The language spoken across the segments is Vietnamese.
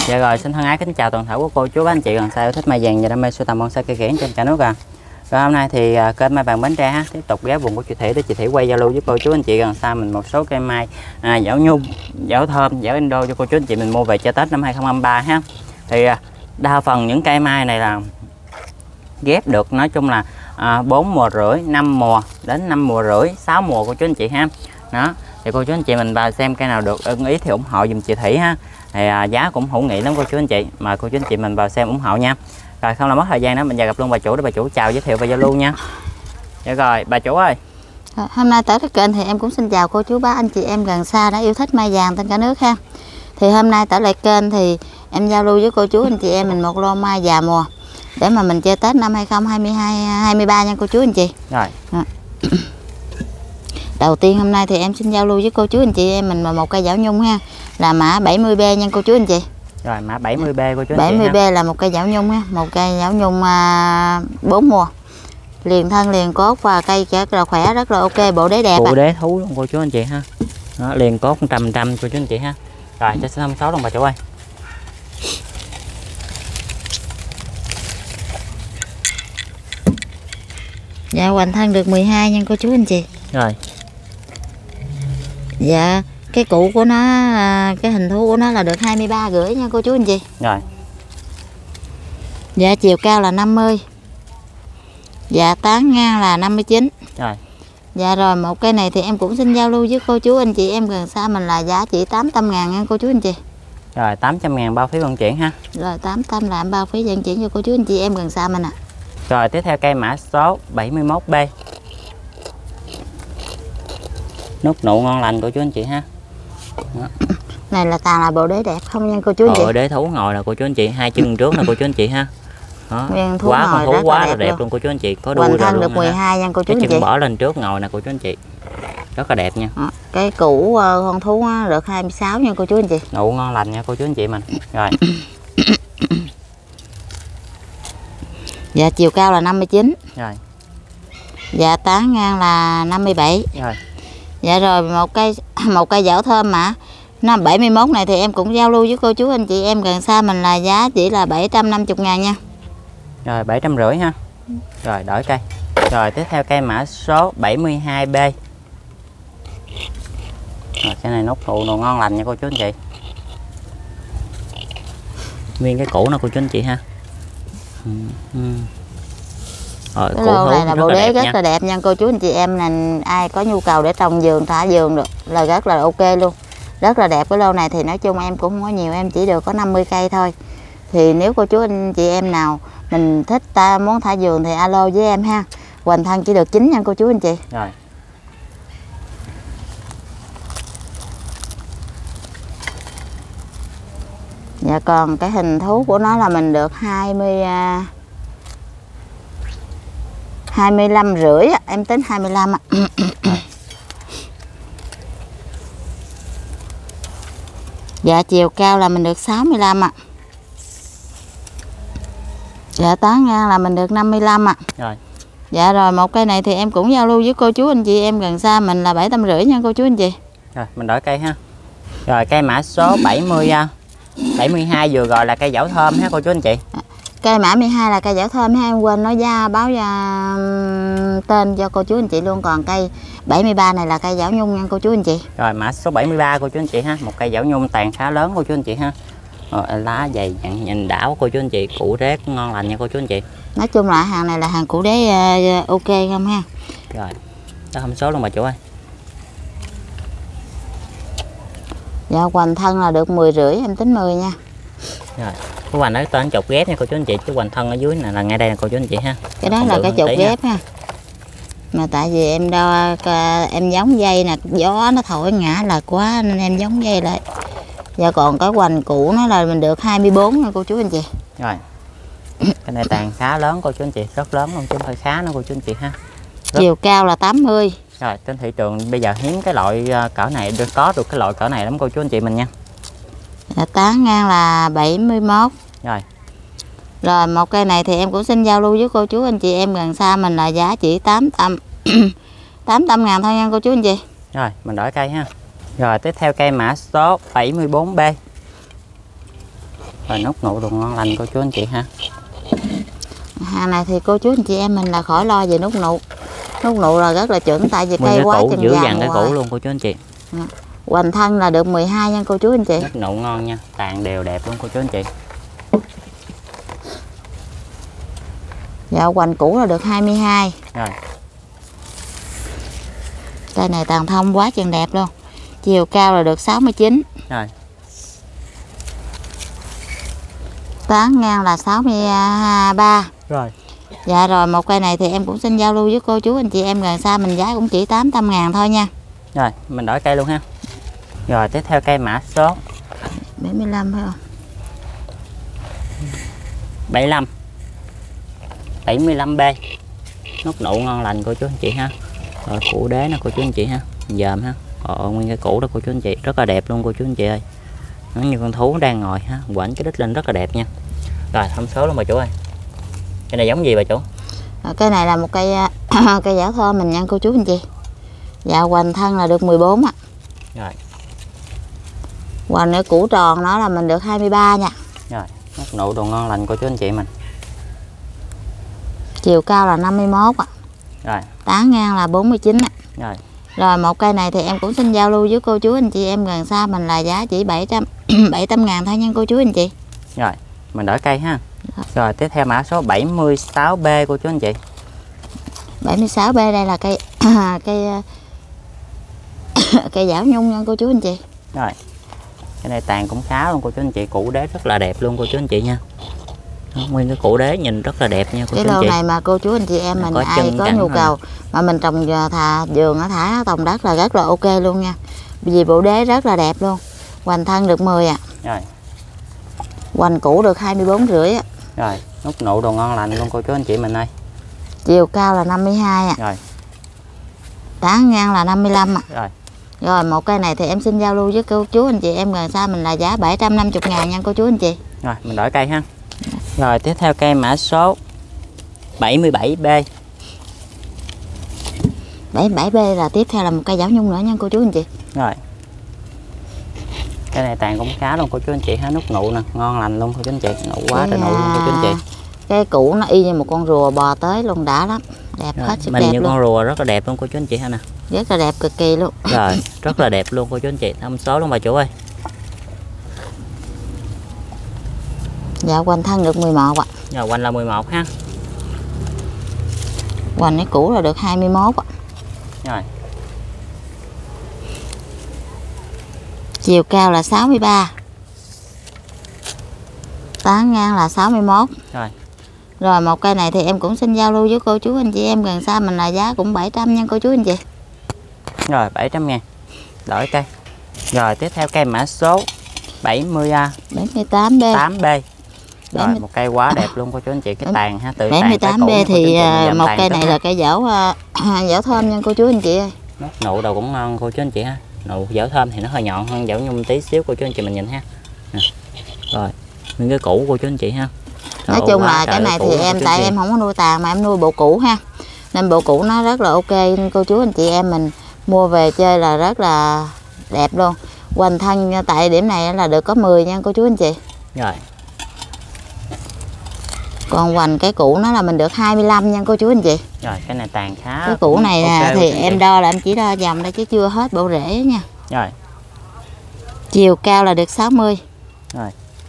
Dạ rồi, xin thân ái kính chào toàn thể của cô chú bác anh chị gần xa yêu thích mai vàng và đam mê sưu tầm bonsai cây kiểng trên cả nước à. Rồi hôm nay thì kênh Mai Vàng Bến Tre tiếp tục ghé vùng của chị Thủy để chị Thủy quay giao lưu với cô chú anh chị gần xa mình một số cây mai giảo nhung, giảo thơm, giảo Indo cho cô chú anh chị mình mua về cho Tết năm 2023 ha. Thì đa phần những cây mai này là ghép được nói chung là 4 mùa rưỡi, 5 mùa đến 5 mùa rưỡi, 6 mùa cô chú anh chị ha. Đó, thì cô chú anh chị mình vào xem cây nào được ưng ý thì ủng hộ dùm chị Thủy ha. Thì giá cũng hữu nghị lắm cô chú anh chị, mời cô chú anh chị mình vào xem ủng hộ nha. Rồi không làm mất thời gian nữa, mình vào gặp luôn bà chủ để bà chủ chào giới thiệu và giao lưu nha. Dạ rồi bà chủ ơi. Hôm nay tới cái kênh thì em cũng xin chào cô chú bác anh chị em gần xa đã yêu thích mai vàng trên cả nước ha. Thì hôm nay trở lại kênh thì em giao lưu với cô chú anh chị em mình một lô mai già mùa để mà mình chơi Tết năm 2023 nha cô chú anh chị. Rồi. Đầu tiên hôm nay thì em xin giao lưu với cô chú anh chị em mình một cây giảo nhung ha, là mã 70B nha cô chú anh chị. Rồi mã 70B cô chú anh chị. 70B là một cây giảo nhung ha, một cây giảo nhung 4 mùa. Liền thân liền cốt và cây rất là khỏe, rất là ok, bộ đế đẹp. Bộ đế thú luôn cô chú anh chị ha. Đó, liền cốt 100% cô chú anh chị ha. Rồi cho số 56 luôn bà chủ ơi. Dạ hoành thân được 12 nha cô chú anh chị. Rồi. Dạ cái cụ của nó, cái hình thú của nó là được 23,5 nha cô chú anh chị. Rồi. Dạ chiều cao là 50. Dạ tán ngang là 59. Rồi. Dạ rồi một cây này thì em cũng xin giao lưu với cô chú anh chị em gần xa mình là giá chỉ 800.000 nha cô chú anh chị. Rồi 800.000 bao phí vận chuyển ha. Rồi 800 là em bao phí vận chuyển cho cô chú anh chị em gần xa mình ạ. Rồi tiếp theo cây mã số 71B. Nút nụ ngon lành của chú anh chị ha. Đó. Này là toàn là bộ đế đẹp không nha cô chú anh chị. Đế thú ngồi là cô chú anh chị, hai chân trước là cô chú anh chị ha. Đó. Thú Quá con thú quá là đẹp luôn. Luôn cô chú anh chị, có đuôi hoành thân luôn được 12 nha cô chú anh chị. Cái chân bỏ lên trước ngồi nè cô chú anh chị. Rất là đẹp nha. Đó. Cái củ con thú được 26 nha cô chú anh chị. Nụ ngon lành nha cô chú anh chị mình. Rồi. Dạ chiều cao là 59. Rồi. Dạ tán ngang là 57. Rồi. Dạ rồi một cây giảo thơm mà nó 71 này thì em cũng giao lưu với cô chú anh chị em gần xa mình là giá chỉ là 750.000 nha. Rồi 750 ha. Rồi đổi cây. Rồi tiếp theo cây mã số 72B. Rồi cái này nút nụ ngon lành nha cô chú anh chị. Nguyên cái củ nó cô chú anh chị ha. Rồi, cái lô này là bộ đế rất là đẹp nha cô chú anh chị em, là ai có nhu cầu để trồng vườn thả vườn được là rất là ok luôn, rất là đẹp. Cái lô này thì nói chung em cũng không có nhiều, em chỉ được có 50 cây thôi. Thì nếu cô chú anh chị em nào mình thích muốn thả vườn thì alo với em ha. Hoành thân chỉ được 9 nha cô chú anh chị. Rồi. Dạ còn cái hình thú của nó là mình được 25,5 em tính 25 ạ. Dạ chiều cao là mình được 65 ạ. Dạ tán ngang là mình được 55 ạ. Rồi. Dạ rồi một cây này thì em cũng giao lưu với cô chú anh chị em gần xa mình là 750 nha cô chú anh chị. Rồi mình đổi cây ha. Rồi cây mã số 72 vừa rồi là cây giảo thơm ha cô chú anh chị. Cây mã 12 là cây giảo thơm ha, em quên nói báo tên cho cô chú anh chị luôn. Còn cây 73 này là cây giảo nhung nha cô chú anh chị. Rồi mã số 73 cô chú anh chị ha, một cây giảo nhung tàn khá lớn cô chú anh chị ha. Lá dày nhìn đảo cô chú anh chị, củ đế ngon lành nha cô chú anh chị. Nói chung là hàng này là hàng củ đế ok không ha. Rồi đó thông số luôn bà chủ ơi. Dạ hoành thân là được 10,5 em tính 10 nha. Rồi cái hoành ở tên chột ghép nha cô chú anh chị, chứ hoành thân ở dưới này là ngay đây là cô chú anh chị ha. Cái đó là cái chột ghép ha. Mà tại vì em em giống dây nè, gió nó thổi ngã là quá nên em giống dây lại. Dạ còn cái hoành cũ nó là mình được 24 nha cô chú anh chị. Rồi cái này tàn khá lớn cô chú anh chị, rất lớn luôn chứ không phải khá nữa cô chú anh chị ha. Chiều cao là 80. Rồi trên thị trường bây giờ hiếm cái loại cỡ này, có được cái loại cỡ này lắm cô chú anh chị mình nha. Dạ, tán ngang là 71. Rồi. Rồi một cây này thì em cũng xin giao lưu với cô chú anh chị em gần xa mình là giá chỉ 800.000 thôi nha cô chú anh chị. Rồi mình đổi cây ha. Rồi tiếp theo cây mã số 74B. Rồi nút nụ đồ ngon lành cô chú anh chị ha. Hàng này thì cô chú anh chị em mình là khỏi lo về nút nụ. Nút nụ là rất là chuẩn, tại vì cây quá chừng giữ vàng dằn cái củ luôn cô chú anh chị. Hoành thân là được 12 nha cô chú anh chị. Nút nụ ngon nha, tàn đều đẹp luôn cô chú anh chị. Dạ hoành củ là được 22. Rồi. Cây này tàn thông quá chừng đẹp luôn. Chiều cao là được 69. Rồi. Tán ngang là 63. Rồi. Dạ rồi, một cây này thì em cũng xin giao lưu với cô chú anh chị em gần xa mình giá cũng chỉ 800.000 thôi nha. Rồi, mình đổi cây luôn ha. Rồi tiếp theo cây mã số 75 phải không? 75 75B. Nút nụ ngon lành cô chú anh chị ha. Rồi củ đế nè cô chú anh chị ha. Dòm ha. Nguyên cái củ đó cô chú anh chị, rất là đẹp luôn cô chú anh chị ơi. Nó như con thú đang ngồi ha, quảnh cái đít lên rất là đẹp nha. Rồi thông số luôn bà chủ ơi. Cái này giống gì bà chủ? Cây này là một cây cây giảo thơm mình nha cô chú anh chị. Dạ hoành thân là được 14 ạ. Rồi. Hoành cái củ tròn nó là mình được 23 nha. Rồi, nút nụ đồ ngon lành cô chú anh chị mình. Chiều cao là 51 ạ. Rồi. Tán ngang là 49 ạ. Rồi. Rồi một cây này thì em cũng xin giao lưu với cô chú anh chị em gần xa mình là giá chỉ 700.000 thôi nha cô chú anh chị. Rồi, mình đổi cây ha. Rồi tiếp theo mã số 76B cô chú anh chị. 76B đây là cây cây giảo nhung nha cô chú anh chị. Rồi. Cái này tàn cũng khá luôn cô chú anh chị, củ đế rất là đẹp luôn cô chú anh chị nha. Nguyên cái củ đế nhìn rất là đẹp nha cô chú anh chị. Cái lô này mà cô chú anh chị em mình ai có nhu cầu mà mình trồng thà vườn ở thả trồng đất là rất là ok luôn nha. Vì bộ đế rất là đẹp luôn. Hoành thân được 10 ạ. Rồi. Hoành củ được 24,5 ạ. Rồi, nút nụ đồ ngon lành luôn cô chú anh chị mình ơi. Chiều cao là 52 ạ. Rồi. Tán ngang là 55 ạ. Rồi. Rồi một cây này thì em xin giao lưu với cô chú anh chị em gần xa mình là giá 750.000 nha cô chú anh chị. Rồi, mình đổi cây ha. Rồi tiếp theo cây mã số 77B. 77B là tiếp theo là một cây giảo nhung nữa nha cô chú anh chị. Rồi. Cái này tàn cũng khá luôn cô chú anh chị ha, nút nụ nè, ngon lành luôn cô chú anh chị, nụ quá trời nụ luôn cô chú anh chị. Cái củ nó y như một con rùa bò tới luôn, đã lắm, đẹp rồi, hết sức mình đẹp như luôn. con rùa rất là đẹp luôn cô chú anh chị ha nè. Rất là đẹp cực kỳ luôn. Rồi, rất là đẹp luôn cô chú anh chị, thông số luôn bà chủ ơi. Dạ hoành thân được 11 ạ. Rồi hoành là 11 ha. Hoành cái củ là được 21 ạ. Rồi. Chiều cao là 63. Tán ngang là 61. Rồi. Rồi một cây này thì em cũng xin giao lưu với cô chú anh chị em gần xa mình là giá cũng 700 nha cô chú anh chị. Rồi 700.000. Đổi cây. Rồi tiếp theo cây mã số 78B. 78B. Rồi một cây quá đẹp luôn cô chú anh chị, cái tàn ha, tự 78B thì một cây này là cây giảo giảo thơm nha cô chú anh chị ơi. Nụ đầu cũng ngon cô chú anh chị ha. Nụ giảo thơm thì nó hơi nhọn hơn giảo nhung tí xíu cô chú anh chị mình nhìn ha. Rồi những cái củ cô chú anh chị ha. Nói chung là cái này thì em tại em không có nuôi tàn mà em nuôi bộ cũ ha, nên bộ cũ nó rất là ok cô chú anh chị em mình mua về chơi là rất là đẹp luôn. Hoành thân tại điểm này là được có 10 nha cô chú anh chị. Rồi. Còn hoành cái củ nó là mình được 25 nha cô chú anh chị. Rồi cái này tàn khá. Cái củ này okay, thì em đo là em chỉ đo dòng đây chứ chưa hết bộ rễ nha. Rồi. Chiều cao là được 60. Rồi.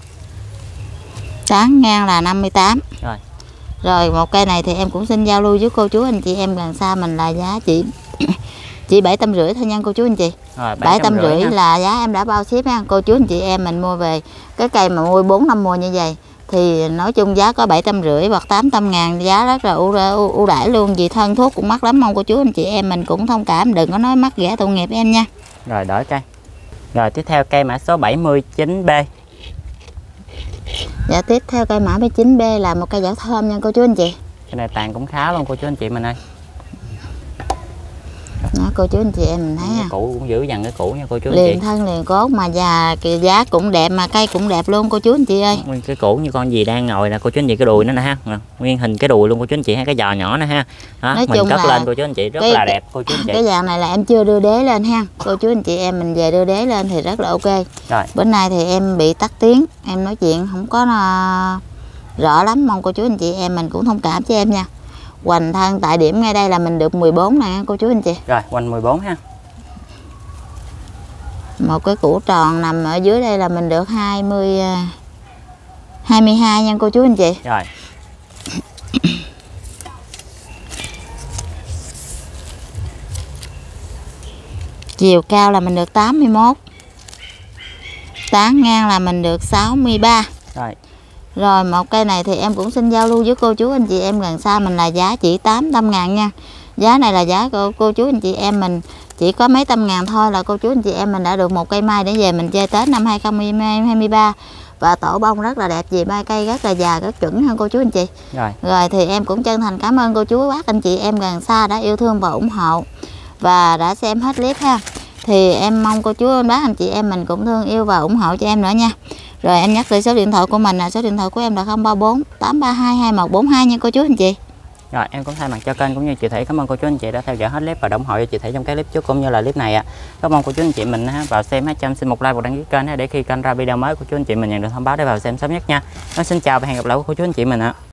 Tán ngang là 58. Rồi. Rồi một cây này thì em cũng xin giao lưu với cô chú anh chị em gần xa mình là giá chỉ 750 thôi nha cô chú anh chị. Rồi 750 là giá em đã bao ship nha cô chú anh chị em mình mua về cái cây mà mua 4-5 mùa như vậy thì nói chung giá có 750 hoặc 800.000, giá rất là ưu đãi luôn, vì thân thuốc cũng mắc lắm, mong cô chú anh chị em mình cũng thông cảm, đừng có nói mắc rẻ tội nghiệp em nha. Rồi đổi cây. Rồi tiếp theo cây mã số 79B. Dạ tiếp theo cây mã 79B là một cây giảo thơm nha cô chú anh chị. Cái này tàn cũng khá luôn cô chú anh chị mình ơi. Rồi, Đó, cô chú anh chị em mình thấy Cái ha. củ cũng giữ dằn cái củ nha cô chú anh Liền chị. thân liền cốt mà giá cũng đẹp mà cây cũng đẹp luôn cô chú anh chị ơi. Nguyên cái củ như con gì đang ngồi nè cô chú anh chị, cái đùi nó nè ha. Nguyên hình cái đùi luôn cô chú anh chị ha, cái giò nhỏ nè ha. Đó, Nói mình chung cất là lên cô chú anh chị rất là đẹp cô chú anh chị. Cái dạng này là em chưa đưa đế lên ha. Cô chú anh chị em mình về đưa đế lên thì rất là ok. Rồi. Bữa nay thì em bị tắt tiếng, em nói chuyện không có rõ lắm, mong cô chú anh chị em mình cũng thông cảm cho em nha. Hoành thân tại điểm ngay đây là mình được 14 nè cô chú anh chị. Rồi, quanh 14 ha. Một cái củ tròn nằm ở dưới đây là mình được 22 nha cô chú anh chị. Rồi. Chiều cao là mình được 81. Tán ngang là mình được 63. Rồi. Rồi một cây này thì em cũng xin giao lưu với cô chú anh chị em gần xa mình là giá chỉ 800 ngàn nha. Giá này là giá của cô chú anh chị em mình chỉ có mấy trăm ngàn thôi là cô chú anh chị em mình đã được một cây mai để về mình chơi Tết năm 2023. Và tổ bông rất là đẹp, vì ba cây rất là già, rất chuẩn hơn cô chú anh chị. Rồi thì em cũng chân thành cảm ơn cô chú bác anh chị em gần xa đã yêu thương và ủng hộ và đã xem hết clip ha. Thì em mong cô chú bác anh chị em mình cũng thương yêu và ủng hộ cho em nữa nha. Rồi em nhắc lại số điện thoại của mình là số điện thoại của em là 034 832 2142 nha cô chú anh chị. Rồi em cũng thay mặt cho kênh cũng như chị Thủy cảm ơn cô chú anh chị đã theo dõi hết clip và ủng hộ cho chị Thủy trong cái clip trước cũng như là clip này ạ. Cảm ơn cô chú anh chị mình vào xem hết, cho em xin một like và đăng ký kênh để khi kênh ra video mới của chú anh chị mình nhận được thông báo để vào xem sớm nhất nha. Xin chào và hẹn gặp lại cô chú anh chị mình ạ.